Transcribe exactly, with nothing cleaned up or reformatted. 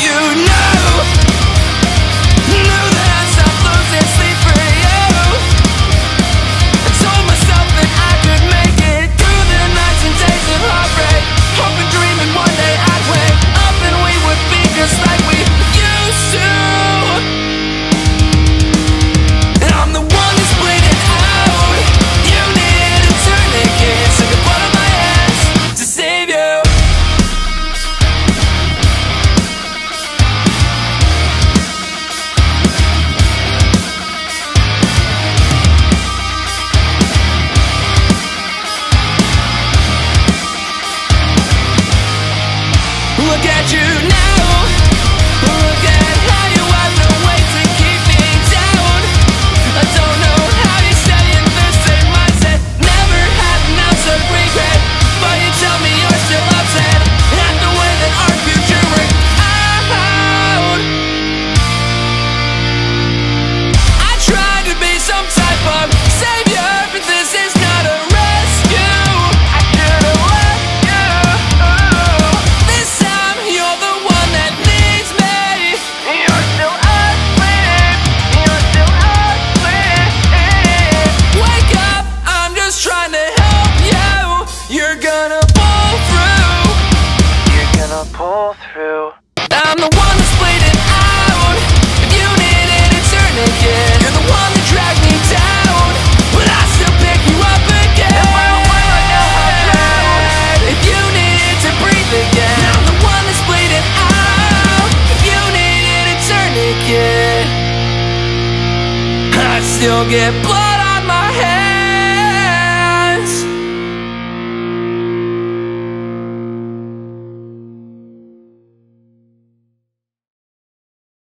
you know, knew that I'd stop losing sleep for you. I told myself that I could make it through the nights and days of heartbreak, hoping, dreaming one day I'd wake up and we would be just like we used to. And I'm the one that's bleeding out. You needed a tourniquet, took the blood on my hands to save you. Look at you now. Look at how you have no way to keep me down. I don't know how you stay in the same mindset, never had an ounce of regret, but you tell me you're still upset at the way that our future worked out. I tried to be some type of savior, but this is not a rescue. I could've left you. This time you're the one that needs me. You're still asleep. You're still asleep. Wake up, I'm just trying to help you. You're gonna pull through. You're gonna pull through. I'm the one that's bleeding out. If you needed a tourniquet, you're the one that dragged me down, but I still pick you up again. If I don't find I know how to drown. If you needed to breathe again, I'm the one that's bleeding out. If you needed a tourniquet, I still get blood